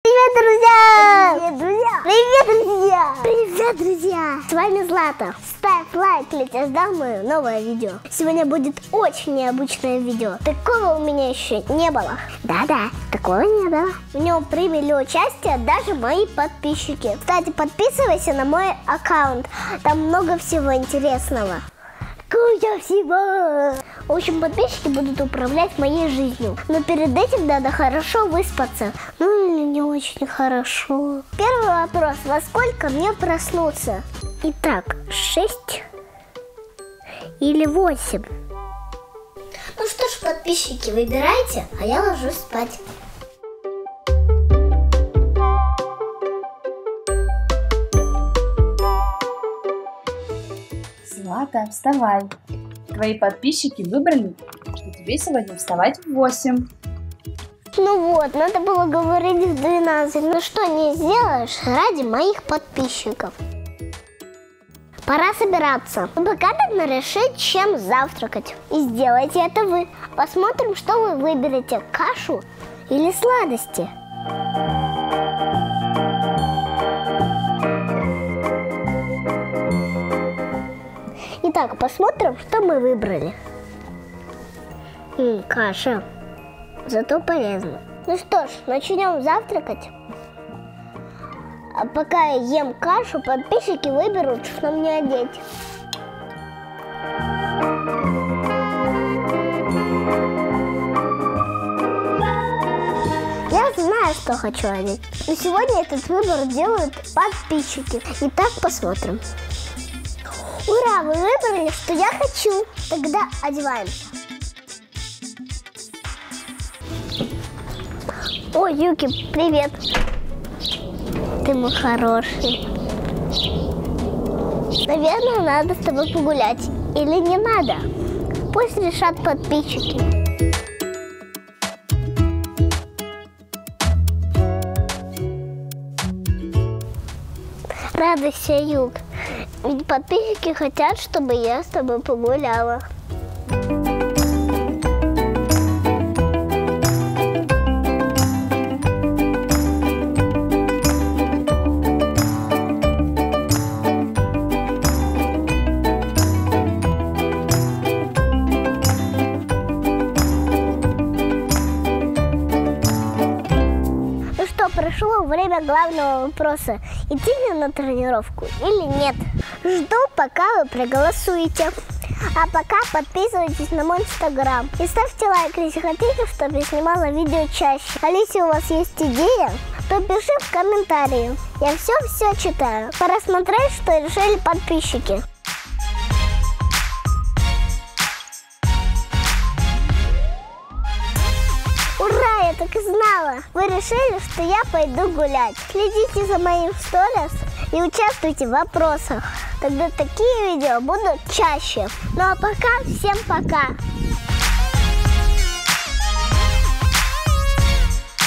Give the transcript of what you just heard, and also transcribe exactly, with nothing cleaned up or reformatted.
Привет, друзья! Привет, друзья! Привет, друзья! Привет, друзья! С вами Злата. Ставь лайк, если ждал мое новое видео. Сегодня будет очень необычное видео. Такого у меня еще не было. Да-да, такого не было. В нем приняли участие даже мои подписчики. Кстати, подписывайся на мой аккаунт. Там много всего интересного. Куча всего! В общем, подписчики будут управлять моей жизнью. Но перед этим надо хорошо выспаться. Ну или не очень хорошо. Первый вопрос. Во сколько мне проснуться? Итак, шесть или восемь? Ну что ж, подписчики, выбирайте, а я ложусь спать. Злата, вставай. Твои подписчики выбрали, что тебе сегодня вставать в восемь. Ну вот, надо было говорить в двенадцать. Ну что не сделаешь ради моих подписчиков. Пора собираться. Но пока надо решить, чем завтракать. И сделайте это вы. Посмотрим, что вы выберете. Кашу или сладости. Итак, посмотрим, что мы выбрали. М, каша. Зато полезно. Ну что ж, начнем завтракать. А пока я ем кашу, подписчики выберут, что мне одеть. Я знаю, что хочу одеть. Но сегодня этот выбор делают подписчики. Итак, посмотрим. Ура, вы выбрали, что я хочу. Тогда одеваемся. Ой, Юки, привет. Ты мой хороший. Наверное, надо с тобой погулять. Или не надо? Пусть решат подписчики. Радуйся, Юг. Ведь подписчики хотят, чтобы я с тобой погуляла. Ну что, пришло время главного вопроса. Идти ли на тренировку или нет? Жду, пока вы проголосуете. А пока подписывайтесь на мой инстаграм. И ставьте лайк, если хотите, чтобы я снимала видео чаще. А если у вас есть идея, то пиши в комментарии. Я все-все читаю. Пора смотреть, что решили подписчики. Ура, я так и знала! Вы решили, что я пойду гулять. Следите за моим сторис и участвуйте в вопросах. Тогда такие видео будут чаще. Ну а пока, всем пока!